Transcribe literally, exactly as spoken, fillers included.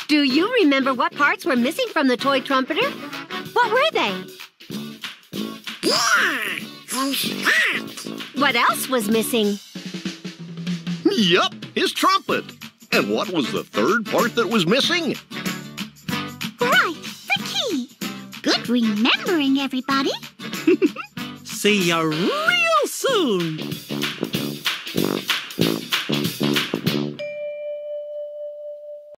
Do you remember what parts were missing from the toy trumpeter? What were they? Yeah, his hat. What else was missing? Yup, his trumpet. And what was the third part that was missing? Right, the key. Good remembering, everybody. See you real soon.